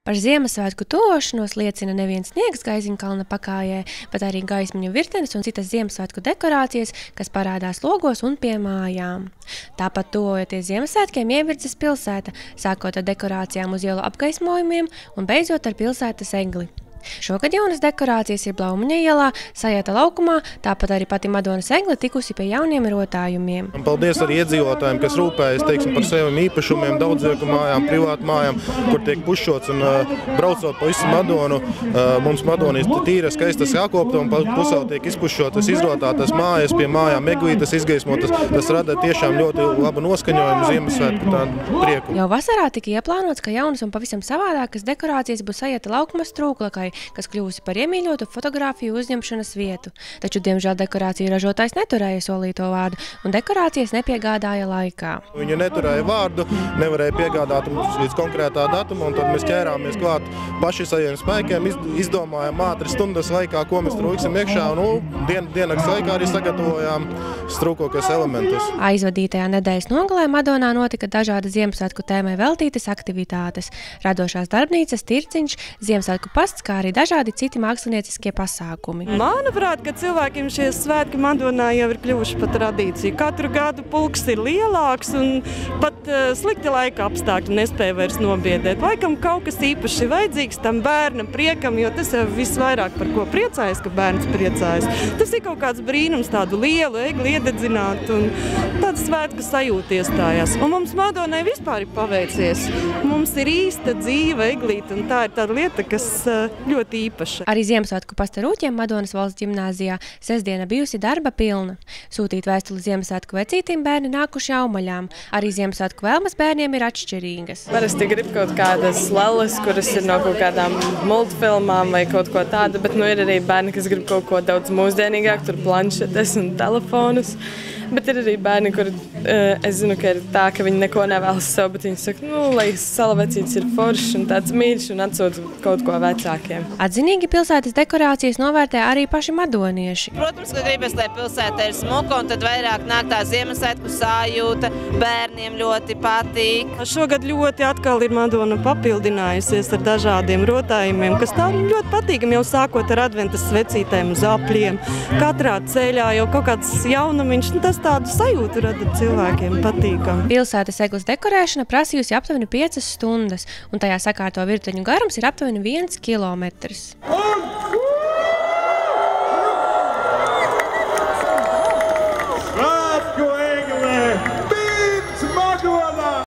Par Ziemassvētku tuvošanos liecina nevien sniegs Gaiziņkalna pakājē, bet arī gaismiņu virtenes un citas Ziemassvētku dekorācijas, kas parādās logos un pie mājām. Tāpat tuvojoties Ziemassvētkiem Ievirdzes pilsēta, sākot ar dekorācijām uz ielu apgaismojumiem un beidzot ar pilsētas egli. Šogad jaunas dekorācijas ir Blaumaņa ielā, Sajata laukumā, tāpat arī pati Madonas egle tikusi pie jauniem rotājumiem. Paldies arī iedzīvotājiem, kas rūpējas, par saviem īpašumiem, daudzdzīvokļu mājām, privātu mājām, kur tiek pušots un braucot pa visu Madonu. Mums Madona ir tīra, skaistas jākopta un pusēl tiek izpušotas, izrotātas mājas, pie mājām eglītes izgaismotas. Tas rada tiešām ļoti labu noskaņojumu Ziemassvētku tādu prieku. Jau vasarā tika ieplānots, ka jaunas un pavisam savādākas dekorācijas būs Sajata laukuma Strūklakai, kas kļuvusi par iemīļotu fotogrāfiju uzņemšanas vietu. Taču, diemžēl, dekorāciju ražotājs neturēja solīto vārdu, un dekorācijas nepiegādāja laikā. Viņa neturēja vārdu, nevarēja piegādāt mums līdz konkrētā datuma, un tad mēs ķērāmies klāt paši saviem spēkiem, izdomājām ātri stundas laikā, ko mēs trūksim iekšā, un diennakts laikā arī sagatavojām strūkokos elementus. Aizvadītajā nedēļas nogalē Madonā notika dažādas Ziemassvētku tēmai veltītas aktivitātes, radošās darbnīcas, tirciņš, Ziemassvētku pasts, kā arī dažādi citi mākslinieciskie pasākumi. Manuprāt, ka cilvēkiem šie svētki Madonā jau ir kļuvuši par tradīciju. Katru gadu pulks ir lielāks un pat slikti laika apstākļi nespēja vairs nobiedēt. Laikam kaut kas īpaši vajadzīgs tam bērnam priekam, jo tas jau visvairāk par ko priecājas, ka bērns priecājas. Tas ir kaut kāds brīnums tādu lielu egli iededzināt un tāda svētku sajūta iestājās. Un mums Madonai vispār ir paveicies. Mums ir īsta dzīva eglīte un tā ir tāda lieta, kas ļoti īpaša. Arī Ziemassvētku pasta rūķiem Madonas valsts ģimnāzijā sestdiena bijusi darba pilna. Sūtīt vēstuli Ziemassvētku vecītim bērni nākuši aumaļām. Arī Ziemassvētku vēlmes bērniem ir atšķirīgas. Parasti grib kaut kādas lelles, kuras ir no kaut kādām multfilmām vai kaut ko tādu, bet ir arī bērni, kas grib kaut ko daudz mūsdienīgāk, tur planšetes un telefonus. Bet ir arī bērni, kur es zinu, ka ir tā, ka viņi neko nevēlas sev, bet viņi saka, lai sala vecītis ir foršs un tāds mīļš un atsūta kaut ko vecākiem. Atzinīgi pilsētas dekorācijas novērtē arī paši madonieši. Protams, ka gribas, lai pilsēta ir smuka un tad vairāk nāk tā Ziemassvētku sajūta, bērniem ļoti patīk. Šogad ļoti atkal ir Madona papildinājusies ar dažādiem rotājumiem, kas tā ļoti patīkami jau sākot ar adventas svecītēm uz apļiem. Katrā ceļā jau kaut kāds jaunumiņš, tas tādu sajūtu rada cilvēkiem patīkami. Pilsētas egles dekorēšana prasījusi aptuveni 5 stundas, un tajā sakārto virteņu garums ir aptuveni 1 kilometrs.